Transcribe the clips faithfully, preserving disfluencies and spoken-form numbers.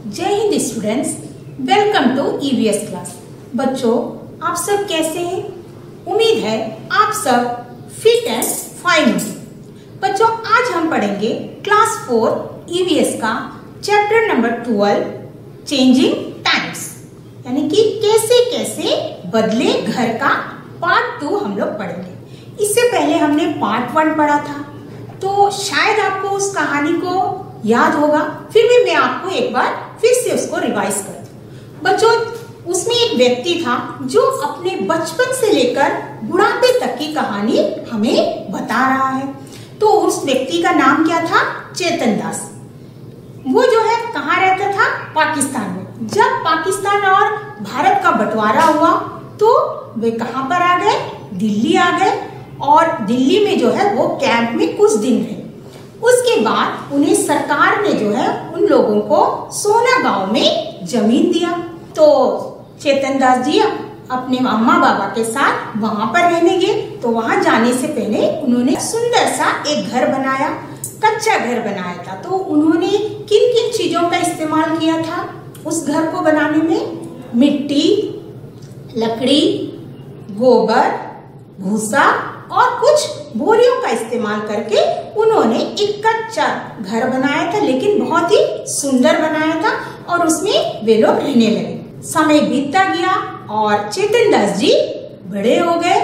जय हिंद students, welcome to EVS class. बच्चों, आप सब कैसे हैं? उम्मीद है आप सब फिट एंड फाइन होंगे। बच्चों, आज हम पढ़ेंगे क्लास फोर ईवीएस का chapter number twelve, changing times, यानी कि कैसे कैसे बदले घर का पार्ट टू हम लोग पढ़ेंगे। इससे पहले हमने पार्ट वन पढ़ा था, तो शायद आपको उस कहानी को याद होगा। फिर भी मैं आपको एक बार फिर से उसको रिवाइज कर दूं। बच्चों, उसमें एक व्यक्ति था जो अपने बचपन से लेकर बुढ़ापे तक की कहानी हमें बता रहा है। तो उस व्यक्ति का नाम क्या था? चेतन दास। वो जो है कहाँ रहता था? पाकिस्तान में। जब पाकिस्तान और भारत का बंटवारा हुआ तो वे कहाँ पर आ गए? दिल्ली आ गए, और दिल्ली में जो है वो कैंप में कुछ दिन रहे। उसके बाद उन्हें सरकार ने जो है उन लोगों को सोना गांव में जमीन दिया। तो चेतन दास जी अपने अम्मा बाबा के साथ वहां पर रहने गए। तो वहां जाने से पहले उन्होंने सुंदर सा एक घर बनाया, कच्चा घर बनाया था। तो उन्होंने किन किन चीजों का इस्तेमाल किया था उस घर को बनाने में? मिट्टी, लकड़ी, गोबर, भूसा और कुछ बोरियों का इस्तेमाल करके उन्होंने एक कच्चा घर बनाया था, लेकिन बहुत ही सुंदर बनाया था, और उसमें वे लोग रहने लगे। समय बीतता गया और चेतन दास जी बड़े हो गए,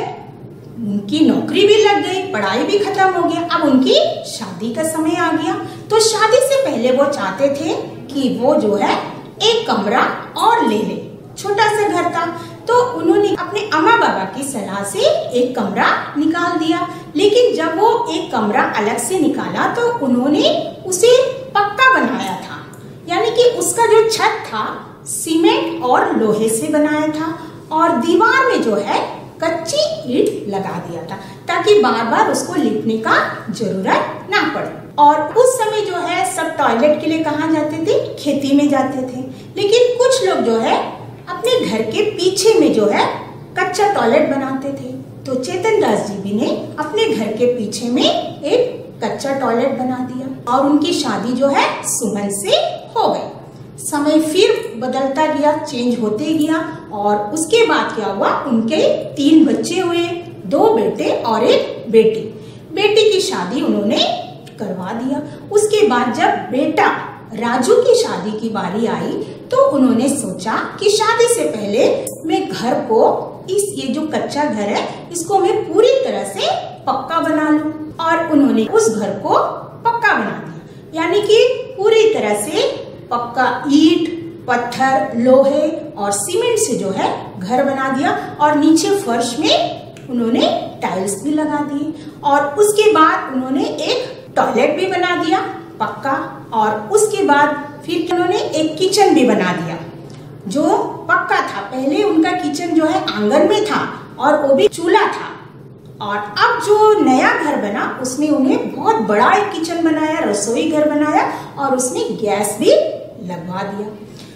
उनकी नौकरी भी लग गई, पढ़ाई भी खत्म हो गया। अब उनकी शादी का समय आ गया। तो शादी से पहले वो चाहते थे कि वो जो है एक कमरा और ले ले। छोटा सा घर था, तो उन्होंने अपने अम्मा बाबा की सलाह से एक कमरा निकाल दिया। लेकिन जब वो एक कमरा अलग से निकाला तो उन्होंने उसे पक्का बनाया था, यानी कि उसका जो छत था सीमेंट और लोहे से बनाया था, और दीवार में जो है कच्ची ईंट लगा दिया था, ताकि बार बार उसको लिपने का जरूरत ना पड़े। और उस समय जो है सब टॉयलेट के लिए कहाँ जाते थे? खेती में जाते थे। लेकिन कुछ लोग जो है अपने घर के पीछे में जो है कच्चा टॉयलेट बनाते थे। तो चेतन दास जी भी ने अपने घर के पीछे में एक कच्चा टॉयलेट बना दिया, और उनकी शादी जो है सुमन से हो गई। समय फिर बदलता गया, चेंज होते गया, और उसके बाद क्या हुआ? उनके तीन बच्चे हुए, दो बेटे और एक बेटी। बेटी की शादी उन्होंने करवा दिया। उसके बाद जब बेटा राजू की शादी की बारी आई तो उन्होंने सोचा कि शादी से पहले मैं घर को, इस ये जो कच्चा घर है इसको मैं पूरी तरह से पक्का बना लूं। और उन्होंने उस घर को पक्का बना दिया, यानी कि पूरी तरह से पक्का ईंट, पत्थर, लोहे और सीमेंट से जो है घर बना दिया, और नीचे फर्श में उन्होंने टाइल्स भी लगा दिए। और उसके बाद उन्होंने एक टॉयलेट भी बना दिया पक्का, और उसके बाद फिर उन्होंने एक किचन भी बना दिया जो पक्का था। पहले उनका किचन जो है आंगन में था, और वो भी चूल्हा था। और अब जो नया घर बना उसमें उन्हें बहुत बड़ा एक किचन बनाया, रसोई घर बनाया, और उसमें गैस भी लगवा दिया।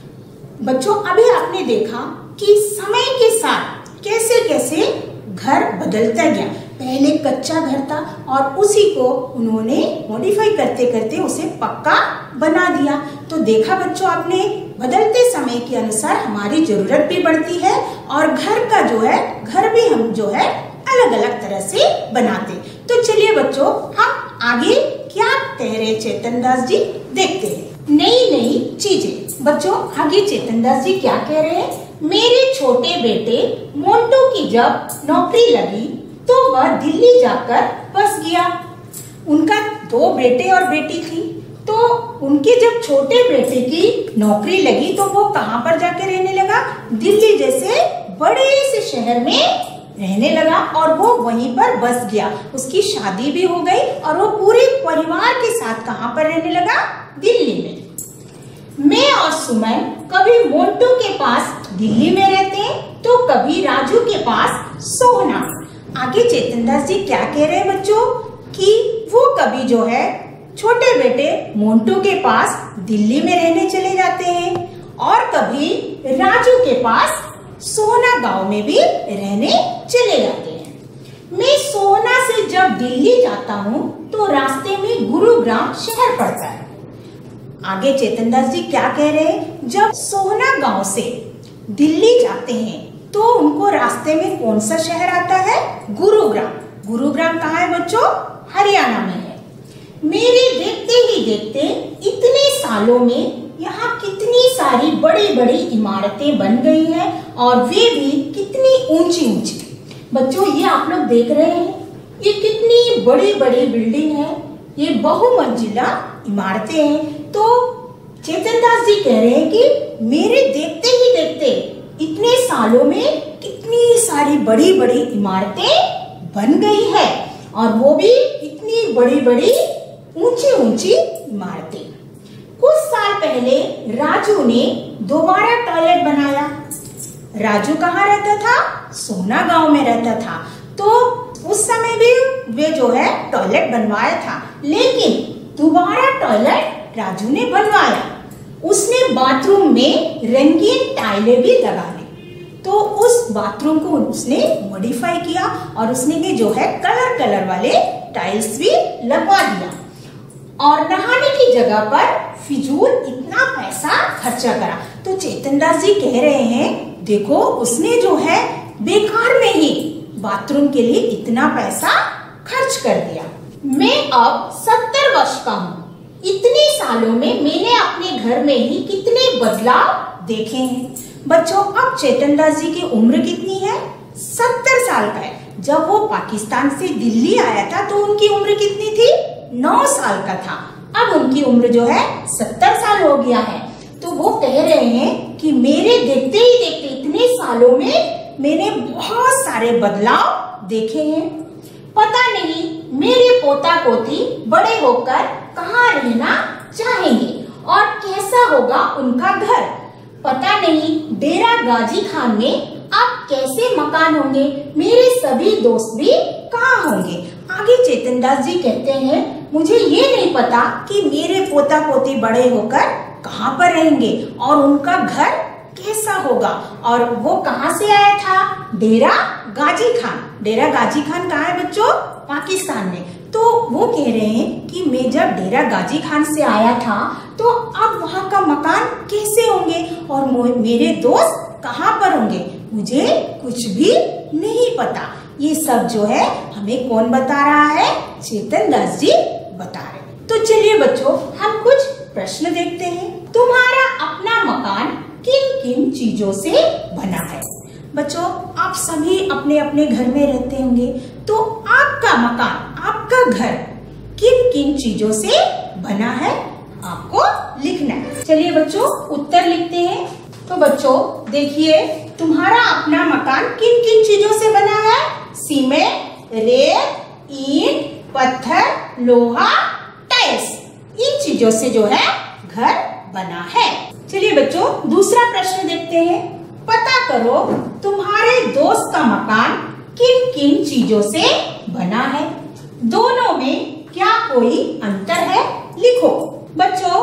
बच्चों, अभी आपने देखा कि समय के साथ कैसे कैसे घर बदलता गया। पहले कच्चा घर था और उसी को उन्होंने मॉडिफाई करते करते उसे पक्का बना दिया। तो देखा बच्चों आपने, बदलते समय के अनुसार हमारी जरूरत भी बढ़ती है, और घर का जो है घर भी हम जो है अलग अलग तरह से बनाते। तो चलिए बच्चों, हम आगे क्या कह रहे चेतन दास जी देखते हैं। नई नई चीजें। बच्चों, आगे चेतन दास जी क्या कह रहे हैं? मेरे छोटे बेटे मोंटू की जब नौकरी लगी तो वह दिल्ली जाकर बस गया। उनका दो बेटे और बेटी थी, तो उनके जब छोटे बेटे की नौकरी लगी तो वो कहाँ पर जाकर रहने लगा? दिल्ली जैसे बड़े से शहर में रहने लगा, और वो वहीं पर बस गया। उसकी शादी भी हो गई, और वो पूरे परिवार के साथ कहाँ पर रहने लगा? दिल्ली में। मैं और सुमन कभी मोंटू के पास दिल्ली में रहते हैं, तो कभी राजू के पास सोहना। आगे चेतन दास जी क्या कह रहे हैं बच्चों? कि वो कभी जो है छोटे बेटे मोंटू के पास दिल्ली में रहने चले जाते हैं, और कभी राजू के पास सोहना गांव में भी रहने चले जाते हैं। मैं सोहना से जब दिल्ली जाता हूँ तो रास्ते में गुरुग्राम शहर पड़ता है। आगे चेतन दास जी क्या कह रहे हैं, जब सोहना गांव से दिल्ली जाते हैं तो उनको रास्ते में कौन सा शहर आता है, गुरुग्राम। गुरुग्राम कहाँ है बच्चों, हरियाणा में है। मेरे देखते ही देखते इतने सालों में यहाँ कितनी सारी बड़ी बड़ी इमारतें बन गई हैं और वे भी कितनी ऊंची ऊंची। बच्चों ये आप लोग देख रहे हैं, ये कितनी बड़ी बड़ी बिल्डिंग है, ये बहुमंजिला इमारतें हैं। तो चेतन दास जी कह रहे हैं कि मेरे देखते ही देखते इतने सालों में कितनी सारी बड़ी बड़ी इमारतें बन गई है और वो भी इतनी बड़ी बड़ी ऊंची ऊंची इमारतें। कुछ साल पहले राजू ने दोबारा टॉयलेट बनाया। राजू कहाँ रहता था, सोहना गांव में रहता था। तो उस समय भी वे जो है टॉयलेट बनवाया था, लेकिन दोबारा टॉयलेट राजू ने बनवाया। उसने बाथरूम में रंगीन टाइलें भी लगा ली। तो उस बाथरूम को उसने मॉडिफाई किया और उसने जो है कलर कलर वाले टाइल्स भी लगवा दिया और नहाने की जगह पर फिजूल इतना पैसा खर्चा करा। तो चेतन दास जी कह रहे हैं, देखो उसने जो है बेकार में ही बाथरूम के लिए इतना पैसा खर्च कर दिया। मैं अब सत्तर वर्ष का हूँ। इतने सालों में मैंने अपने घर में ही कितने बदलाव देखे हैं। बच्चों अब चेतन दास जी की उम्र कितनी है, सत्तर साल का है। जब वो पाकिस्तान से दिल्ली आया था तो उनकी उम्र कितनी थी, नौ साल का था। अब उनकी उम्र जो है सत्तर साल हो गया है। तो वो कह रहे हैं कि मेरे देखते ही देखते इतने सालों में मैंने बहुत सारे बदलाव देखे हैं। पता नहीं मेरे पोता पोती बड़े होकर कहाँ रहना चाहेंगे और कैसा होगा उनका घर। पता नहीं डेरा गाजी खान में अब कैसे मकान होंगे, मेरे सभी दोस्त भी कहाँ होंगे। आगे चेतन दास जी कहते हैं, मुझे ये नहीं पता कि मेरे पोता पोती बड़े होकर कहाँ पर रहेंगे और उनका घर कैसा होगा। और वो कहाँ से आया था, डेरा गाजी खान। डेरा गाजी खान कहाँ है बच्चों, पाकिस्तान में। तो वो कह रहे हैं कि मैं जब डेरा गाजी खान से आया था तो अब वहाँ का मकान कैसे होंगे और मेरे दोस्त कहाँ पर होंगे, मुझे कुछ भी नहीं पता। ये सब जो है हमें कौन बता रहा है, चेतन दास जी बता रहे। तो चलिए बच्चों हम कुछ प्रश्न देखते हैं। तुम्हारा अपना मकान किन किन चीजों से बना है। बच्चों आप सभी अपने अपने घर में रहते होंगे, तो आपका मकान, आपका घर किन किन चीजों से बना है आपको लिखना है। चलिए बच्चों उत्तर लिखते हैं। तो बच्चों देखिए, तुम्हारा अपना मकान किन किन चीजों से बना है, सीमेंट, रेत, ईंट, पत्थर, लोहा, टाइल्स, इन चीजों से जो है घर बना है। चलिए बच्चों दूसरा प्रश्न देखते हैं। पता करो तुम्हारे दोस्त का मकान किन किन चीजों से बना है, दोनों में क्या कोई अंतर है, लिखो। बच्चों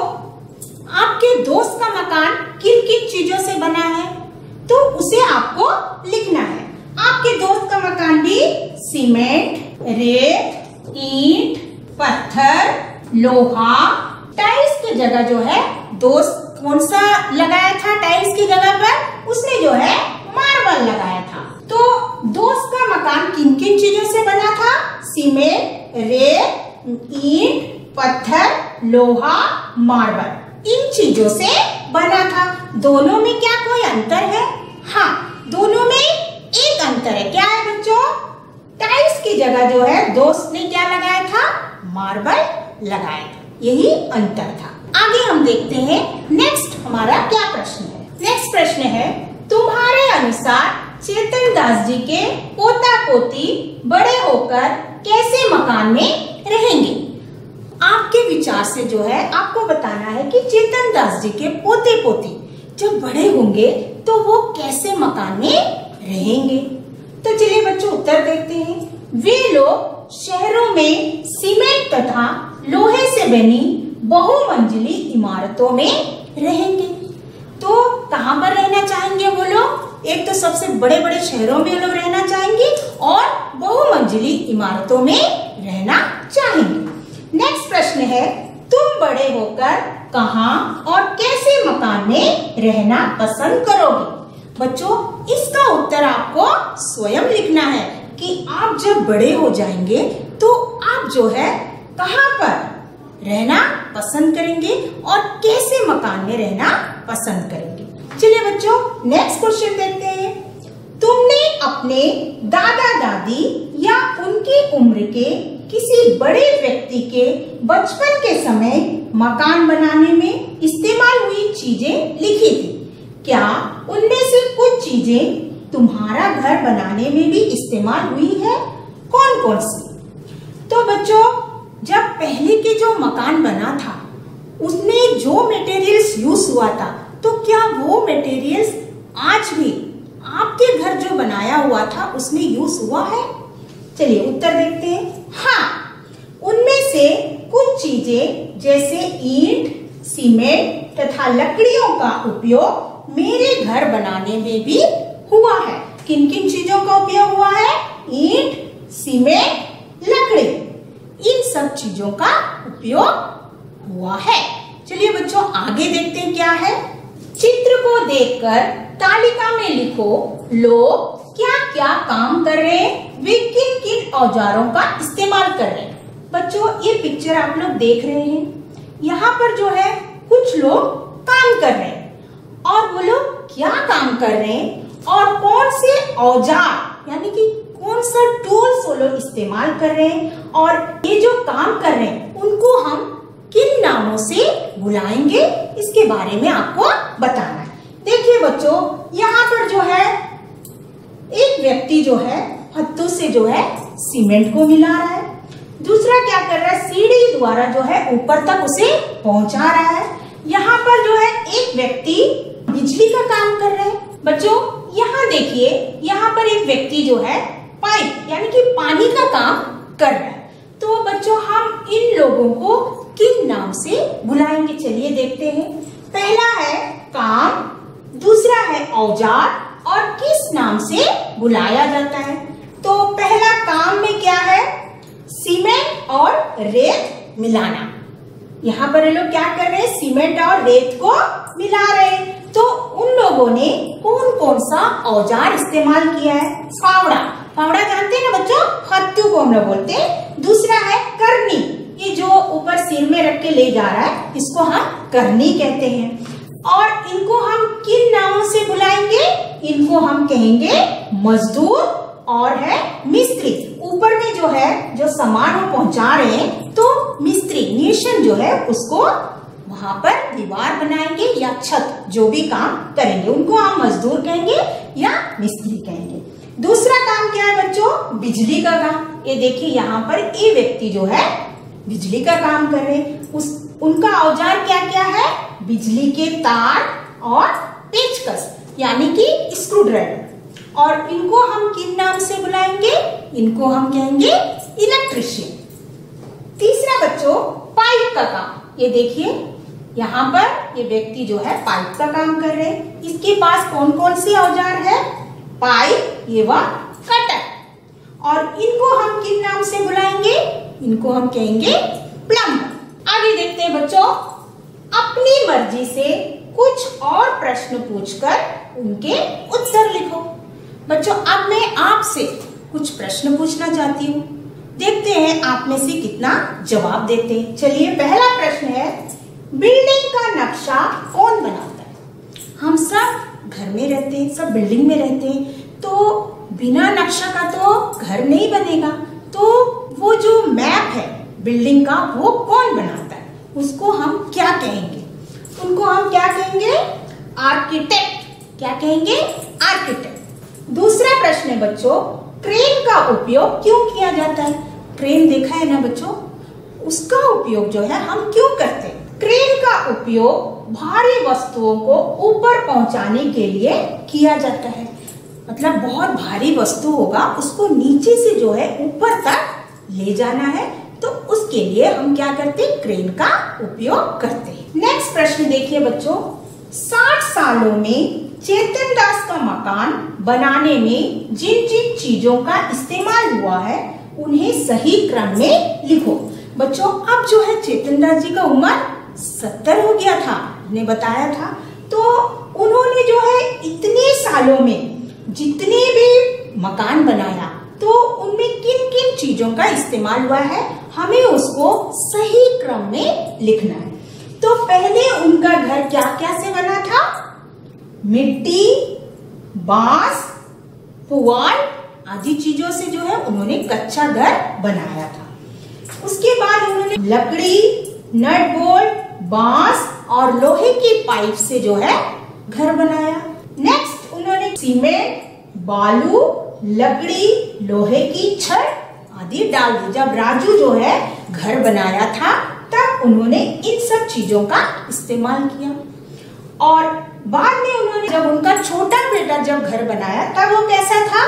आपके दोस्त का मकान किन किन चीजों से बना है तो उसे आपको लिखना है। आपके दोस्त का मकान भी सीमेंट, रेत, ईंट, पत्थर, लोहा, टाइल्स की जगह जो है दोस्त कौन सा लगाया था, टाइल्स की जगह पर उसने जो है मार्बल लगाया था। तो दोस्त का मकान किन किन चीजों से बना था, सीमेंट, रेत, ईंट, पत्थर, लोहा, मार्बल, इन चीजों से बना था। दोनों में क्या कोई अंतर है, हाँ दोनों में एक अंतर है। क्या है बच्चों, टाइल्स की जगह जो है दोस्त ने क्या लगाया था, मार्बल लगाया था, यही अंतर था। आगे हम देखते हैं नेक्स्ट हमारा क्या प्रश्न है। नेक्स्ट प्रश्न है, तुम्हारे अनुसार चेतन दास जी के पोता पोती बड़े होकर कैसे मकान में रहेंगे। आपके विचार से जो है आपको बताना है कि चेतन दास जी के पोते पोती जब बड़े होंगे तो वो कैसे मकान में रहेंगे। तो चलिए बच्चों उत्तर देखते हैं। वे लोग शहरों में सीमेंट तथा लोहे से बनी बहुमंजिली इमारतों में रहेंगे। तो कहाँ पर रहना चाहेंगे वो लोग, एक तो सबसे बड़े बड़े शहरों में लोग रहना चाहेंगे और बहुमंजिली इमारतों में रहना चाहेंगे। नेक्स्ट प्रश्न है, तुम बड़े होकर कहाँ और कैसे मकान में रहना पसंद करोगे? बच्चों, इसका उत्तर आपको स्वयं लिखना है कि आप जब बड़े हो जाएंगे तो आप जो है कहाँ पर रहना पसंद करेंगे और कैसे मकान में रहना पसंद करेंगे। चलिए बच्चों, नेक्स्ट क्वेश्चन देखते हैं। तुमने अपने दादा दादी या उनकी उम्र के किसी बड़े व्यक्ति के बचपन के समय मकान बनाने में इस्तेमाल हुई चीजें लिखी थी। क्या उनमें से कुछ चीजें तुम्हारा घर बनाने में भी इस्तेमाल हुई है? कौन कौन सी? तो बच्चों, जब पहले के जो मकान बना था उसमें जो मटेरियल्स यूज हुआ था, तो क्या वो मटेरियल्स आज भी आपके घर जो बनाया हुआ था उसमें यूज हुआ है? चलिए उत्तर देखते हैं। हाँ, उनमें से कुछ चीजें जैसे ईंट, सीमेंट तथा लकड़ियों का उपयोग मेरे घर बनाने में भी हुआ है। किन किन चीजों का उपयोग हुआ है? ईंट, सीमेंट, लकड़ी, इन सब चीजों का उपयोग हुआ है। चलिए बच्चों, आगे देखते हैं क्या है। चित्र को देखकर तालिका में लिखो लोग क्या क्या काम कर रहे हैं, वे किन किन औजारों का इस्तेमाल कर रहे हैं। बच्चों, ये पिक्चर आप लोग देख रहे हैं, यहाँ पर जो है कुछ लोग काम कर रहे हैं और वो लोग क्या काम कर रहे हैं और कौन से औजार यानी कि कौन सा टूल्स वो लोग इस्तेमाल कर रहे हैं और ये जो काम कर रहे हैं उनको हम किन नामों से बुलाएंगे, इसके बारे में आपको बताना है। देखिए बच्चों, यहाँ पर जो है एक व्यक्ति जो है हाथों से जो है सीमेंट को मिला रहा है, दूसरा क्या कर रहा है, सीढ़ी द्वारा जो है ऊपर तक उसे पहुंचा रहा है। यहाँ पर जो है एक व्यक्ति बिजली का काम कर रहा है। बच्चों, यहाँ देखिए, यहाँ पर एक व्यक्ति जो है पाइप यानी कि पानी का काम कर रहा है। तो बच्चों, हम इन लोगों को किन नाम से बुलाएंगे? चलिए देखते हैं। पहला है काम, दूसरा है औजार और किस नाम से बुलाया जाता है। तो पहला काम में क्या है? सीमेंट और रेत मिलाना। यहाँ पर ये लोग क्या कर रहे हैं? सीमेंट और रेत को मिला रहे हैं। तो उन लोगों ने कौन कौन सा औजार इस्तेमाल किया है? फावड़ा, फावड़ा जानते हैं ना बच्चों, हत्थू को हम लोग बोलते हैं। दूसरा है करनी, ये जो ऊपर सिर में रख के ले जा रहा है इसको हम करनी कहते हैं। और इनको हम किन नामों से बुलाएंगे? इनको हम कहेंगे मजदूर और है मिस्त्री। ऊपर में जो है जो सामान वो पहुंचा रहे हैं तो मिस्त्री निशन जो है उसको वहां पर दीवार बनाएंगे या छत, जो भी काम करेंगे उनको हम मजदूर कहेंगे या मिस्त्री कहेंगे। दूसरा काम क्या है बच्चों? बिजली का काम। ये देखिए, यहाँ पर ये व्यक्ति जो है बिजली का काम कर रहे हैं। उस उनका औजार क्या क्या है? बिजली के तार और पेचकस यानी कि स्क्रू ड्राइवर। और इनको हम किन नाम से बुलाएंगे? इनको हम कहेंगे इलेक्ट्रिशियन। तीसरा बच्चों, पाइप का काम। ये देखिए, यहाँ पर ये व्यक्ति जो है पाइप का काम कर रहे हैं। इसके पास कौन कौन से औजार है? पाइप एवं कटर। और इनको हम किन नाम से बुलाएंगे? इनको हम कहेंगे प्लम्बर। आगे देखते हैं बच्चों। अपनी मर्जी से कुछ और प्रश्न पूछकर उनके उत्तर लिखो। बच्चों, अब मैं आपसे कुछ प्रश्न पूछना चाहती हूँ, देखते हैं आप में से कितना जवाब देते हैं। चलिए, पहला प्रश्न है, बिल्डिंग का नक्शा कौन बनाता है? हम सब घर में रहते हैं, सब बिल्डिंग में रहते हैं, तो बिना नक्शा का तो घर नहीं बनेगा। तो वो जो मैप है बिल्डिंग का वो कौन बनाता है? उसको हम क्या कहेंगे? उनको हम क्या कहेंगे? आर्किटेक्ट। क्या कहेंगे? आर्किटेक्ट। दूसरा प्रश्न है बच्चों, क्रेन का उपयोग क्यों किया जाता है? क्रेन देखा है ना बच्चों, उसका उपयोग जो है हम क्यों करते हैं? क्रेन का उपयोग भारी वस्तुओं को ऊपर पहुंचाने के लिए किया जाता है। मतलब बहुत भारी वस्तु होगा, उसको नीचे से जो है ऊपर तक ले जाना है, तो उसके लिए हम क्या करते हैं? क्रेन का उपयोग करते हैं। नेक्स्ट प्रश्न देखिए बच्चों, साठ सालों में चेतन दास का मकान बनाने में जिन जिन चीजों का इस्तेमाल हुआ है उन्हें सही क्रम में लिखो। बच्चों, अब जो है चेतन दास जी का उम्र सत्तर हो गया था, ने बताया था। तो उन्होंने जो है इतने सालों में जितने भी मकान बनाया तो उनमें किन किन चीजों का इस्तेमाल हुआ है, हमें उसको सही क्रम में लिखना है। तो पहले उनका घर क्या क्या से बना था? मिट्टी, बांस, पुआल आदि चीजों से जो है उन्होंने कच्चा घर बनाया था। उसके बाद उन्होंने लकड़ी, नट बोल्ट, बांस और लोहे की पाइप से जो है घर बनाया। नेक्स्ट उन्होंने सीमेंट, बालू, लकड़ी, लोहे की छड़ आदि डाल दी। जब राजू जो है घर बनाया था तब उन्होंने इन सब चीजों का इस्तेमाल किया। और बाद में उन्होंने जब उनका छोटा बेटा जब घर बनाया तब वो कैसा था?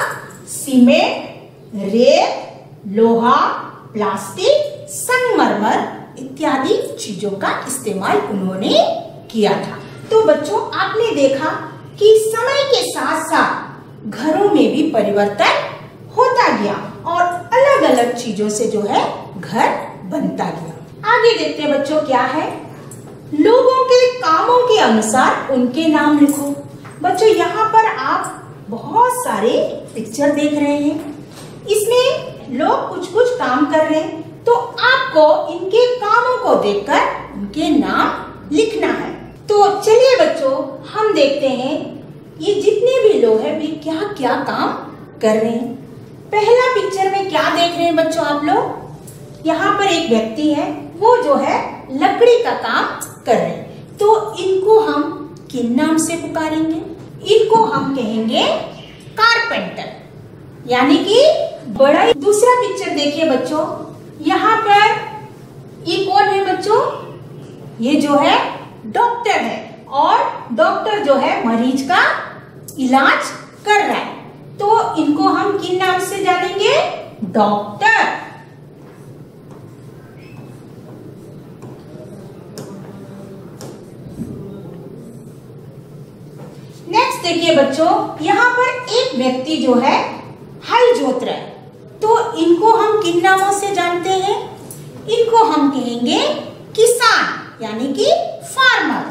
सीमेंट, रेत, लोहा, प्लास्टिक, संगमरमर इत्यादि चीजों का इस्तेमाल उन्होंने किया था। तो बच्चों आपने देखा कि समय के साथ साथ घरों में भी परिवर्तन होता गया और अलग अलग चीजों से जो है घर बनता गया। आगे देखते हैं बच्चों क्या है। लोगों के कामों के अनुसार उनके नाम लिखो। बच्चों यहाँ पर आप बहुत सारे पिक्चर देख रहे हैं, इसमें लोग कुछ कुछ काम कर रहे हैं, तो आपको इनके कामों को देखकर उनके नाम लिखना है। तो चलिए बच्चों हम देखते हैं ये जितने भी लोग हैं वे क्या क्या काम कर रहे हैं। पहला पिक्चर में क्या देख रहे हैं बच्चों आप लोग? यहाँ पर एक व्यक्ति है, वो जो है लकड़ी का काम कर रहे हैं। तो इनको हम किन नाम से पुकारेंगे? इनको हम कहेंगे कारपेंटर, यानी कि बड़ा। दूसरा पिक्चर देखिए बच्चों, यहाँ पर ये कौन है बच्चों? ये जो है डॉक्टर है और डॉक्टर जो है मरीज का इलाज कर रहा है। तो इनको हम किन नाम से जानेंगे? डॉक्टर। नेक्स्ट देखिए बच्चों, यहाँ पर एक व्यक्ति जो है हल जोत रहा है, तो इनको हम किन नामों से जानते हैं? इनको हम कहेंगे किसान, यानी कि फार्मर।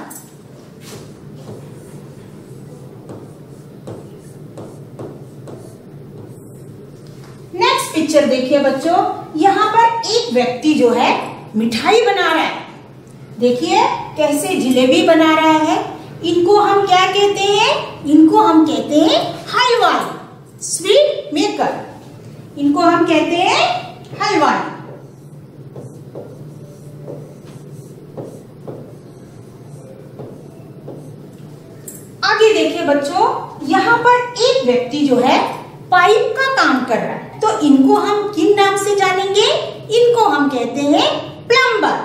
नेक्स्ट पिक्चर देखिए बच्चों, यहाँ पर एक व्यक्ति जो है मिठाई बना रहा है। देखिए कैसे जिलेबी बना रहा है। इनको हम क्या कहते हैं? इनको हम कहते हैं हलवाई, स्वीट मेकर। इनको हम कहते हैं हलवाई। आगे देखिए बच्चों, यहाँ पर एक व्यक्ति जो है पाइप का काम कर रहा है, तो इनको हम किन नाम से जानेंगे? इनको हम कहते हैं प्लम्बर।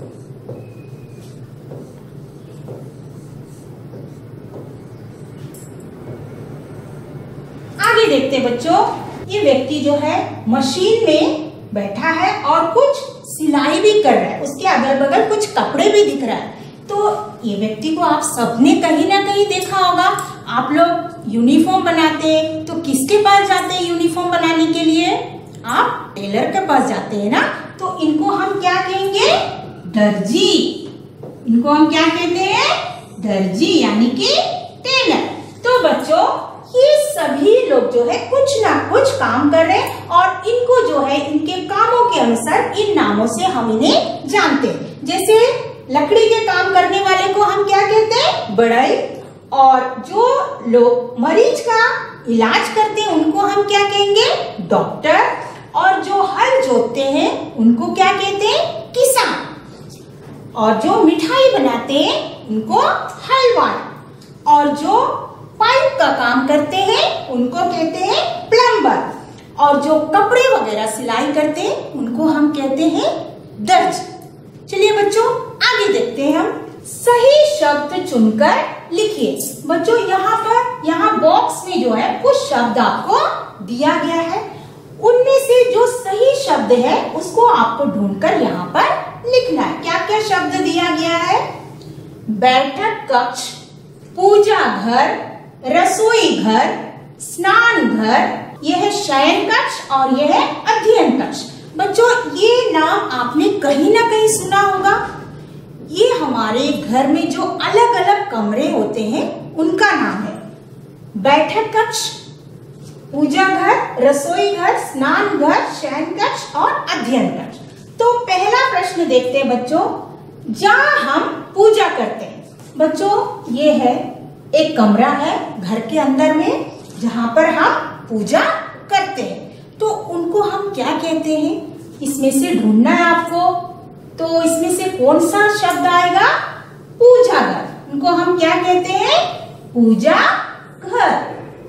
आगे देखते हैं बच्चों, ये व्यक्ति जो है मशीन में बैठा है और कुछ सिलाई भी कर रहा है, उसके अगल बगल कुछ कपड़े भी दिख रहा है। तो ये व्यक्ति को आप सबने कहीं ना कहीं देखा होगा। आप लोग यूनिफॉर्म बनाते तो किसके पास जाते हैं यूनिफॉर्म बनाने के लिए? आप टेलर के पास जाते हैं ना। तो इनको हम क्या कहेंगे? दर्जी। इनको हम क्या कहते हैं? दर्जी, यानी कि टेलर। तो बच्चों ये सभी लोग जो है कुछ ना कुछ काम कर रहे हैं और इनको जो है इनके कामों के अनुसार इन नामों से हम इन्हें जानते हैं। जैसे लकड़ी के काम करने वाले को हम क्या कहते हैं? बढ़ई। और जो लोग मरीज का इलाज करते हैं उनको हम क्या कहेंगे? डॉक्टर। और जो हल जोतते हैं उनको क्या कहते हैं? किसान। और जो मिठाई बनाते हैं उनको हलवाई। और जो पाइप का काम करते हैं उनको कहते हैं प्लम्बर। और जो कपड़े वगैरह सिलाई करते हैं उनको हम कहते हैं दर्जी। चलिए बच्चों आगे देखते हैं हम। सही शब्द चुनकर लिखिए। बच्चों यहाँ पर यहाँ बॉक्स में जो है कुछ शब्द आपको दिया गया है, उनमें से जो सही शब्द है उसको आपको ढूंढकर यहाँ पर लिखना है। क्या क्या शब्द दिया गया है? बैठक कक्ष, पूजा घर, रसोई घर, स्नान घर, यह है शयन कक्ष और यह है अध्ययन कक्ष। बच्चों ये नाम आपने कहीं ना कहीं सुना होगा। ये हमारे घर में जो अलग अलग कमरे होते हैं उनका नाम है। बैठक कक्ष, पूजा घर, रसोई घर, स्नान घर, शयन कक्ष और अध्ययन कक्ष। तो पहला प्रश्न देखते हैं बच्चों, जहाँ हम पूजा करते हैं। बच्चों ये है एक कमरा है घर के अंदर में जहाँ पर हम पूजा करते हैं। तो उनको हम क्या कहते हैं, इसमें से ढूंढना है आपको। तो इसमें से कौन सा शब्द आएगा, पूजा घर। उनको हम क्या कहते हैं, पूजा घर।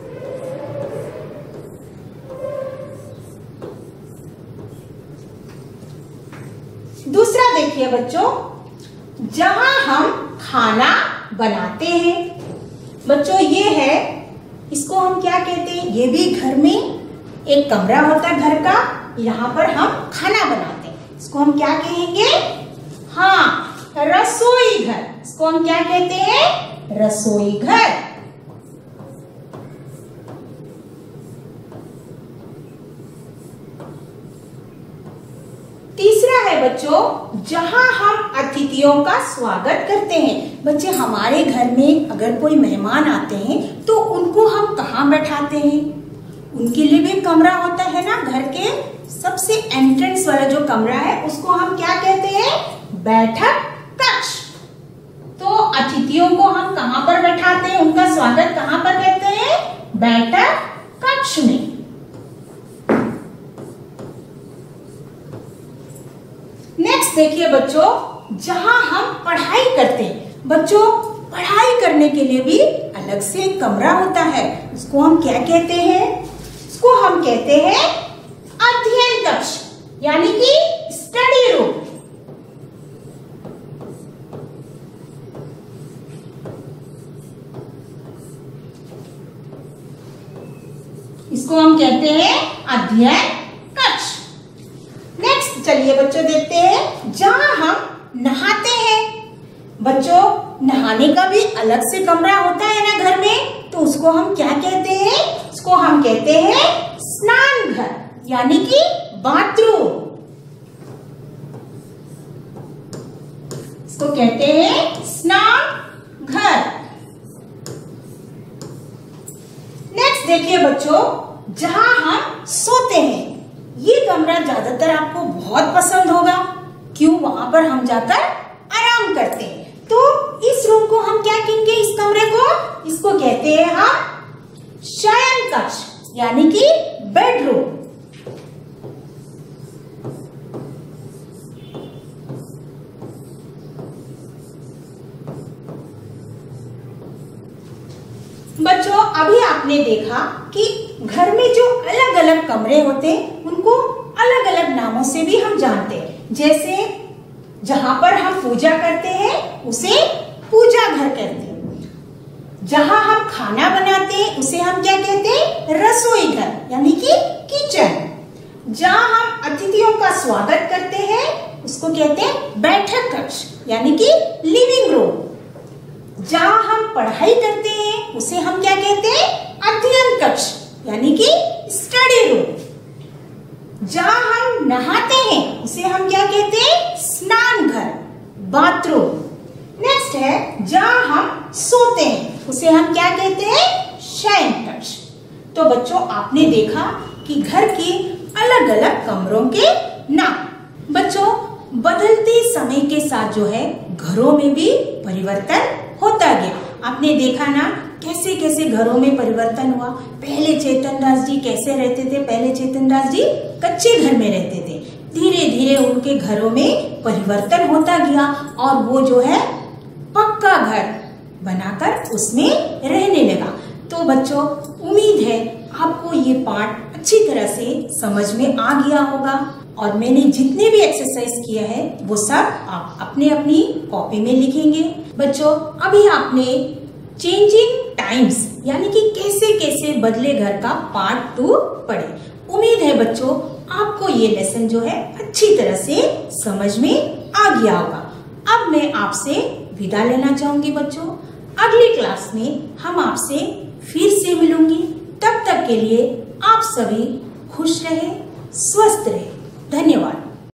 दूसरा देखिए बच्चों, जहां हम खाना बनाते हैं। बच्चों ये है, इसको हम क्या कहते हैं, ये भी घर में एक कमरा होता है घर का, यहाँ पर हम खाना बनाते हैं। इसको हम क्या कहेंगे, हाँ रसोई घर। इसको हम क्या कहते हैं, रसोई घर। तीसरा है बच्चों, जहां हम अतिथियों का स्वागत करते हैं। बच्चे हमारे घर में अगर कोई मेहमान आते हैं तो उनको हम कहाँ बैठाते हैं, उनके लिए भी कमरा होता है ना, घर के सबसे एंट्रेंस वाला जो कमरा है उसको हम क्या कहते हैं, बैठक कक्ष। तो अतिथियों को हम कहाँ पर बैठाते हैं, उनका स्वागत कहाँ पर करते हैं, बैठक कक्ष में। नेक्स्ट देखिए बच्चों, जहां हम पढ़ाई करते हैं। बच्चों पढ़ाई करने के लिए भी अलग से एक कमरा होता है, उसको हम क्या कहते हैं, उसको हम कहते हैं अध्ययन कक्ष, यानी कि स्टडी रूम। इसको हम कहते हैं अध्ययन कक्ष। नेक्स्ट चलिए बच्चों देखते हैं, जहां हम नहाते हैं। बच्चों नहाने का भी अलग से कमरा होता है ना घर में, तो उसको हम क्या कहते हैं, उसको हम कहते हैं स्नान घर, यानी कि बाथरूम। इसको कहते हैं स्नान घर। नेक्स्ट देखिए बच्चों, जहां हम सोते हैं। ये कमरा ज्यादातर आपको बहुत पसंद होगा, क्यों, वहां पर हम जाकर आराम करते हैं। तो इस रूम को हम क्या कहेंगे, इस कमरे को, इसको कहते हैं हम शयन कक्ष, यानी कि बेडरूम। बच्चों अभी आपने देखा कि घर में जो अलग अलग कमरे होते हैं उनको अलग अलग नामों से भी हम जानते हैं। जैसे जहां पर हम पूजा करते हैं उसे पूजा घर कहते हैं, जहां हम खाना बनाते हैं उसे हम क्या कहते हैं, रसोई घर, यानी कि किचन। जहां हम अतिथियों का स्वागत करते हैं उसको कहते हैं बैठक कक्ष, यानी कि लिविंग रूम। जहां हम पढ़ाई करते हैं उसे हम क्या कहते हैं, अध्ययन कक्ष, यानी कि स्टडी रूम। जहां हम नहाते हैं उसे हम क्या कहते हैं, स्नान घर, बाथरूम। नेक्स्ट है, जहां हम सोते हैं उसे हम क्या कहते हैं, शयन कक्ष। तो बच्चों आपने देखा कि घर के अलग अलग कमरों के नाम। बच्चों बदलते समय के साथ जो है घरों में भी परिवर्तन होता गया। आपने देखा ना कैसे कैसे घरों में परिवर्तन हुआ। पहले चेतन दास जी कैसे रहते थे, पहले चेतन दास जी कच्चे घर में रहते थे। धीरे धीरे उनके घरों में परिवर्तन होता गया और वो जो है पक्का घर बनाकर उसमें रहने लगा। तो बच्चों उम्मीद है आपको ये पाठ अच्छी तरह से समझ में आ गया होगा और मैंने जितने भी एक्सरसाइज किया है वो सब आप अपने अपनी कॉपी में लिखेंगे। बच्चों अभी आपने चेंजिंग टाइम्स यानी कि कैसे कैसे बदले घर का पार्ट टू पढ़े। उम्मीद है बच्चों आपको ये लेसन जो है अच्छी तरह से समझ में आ गया होगा। अब मैं आपसे विदा लेना चाहूंगी बच्चों। अगली क्लास में हम आपसे फिर से मिलूंगी। तब तक के लिए आप सभी खुश रहे, स्वस्थ रहे। धन्यवाद।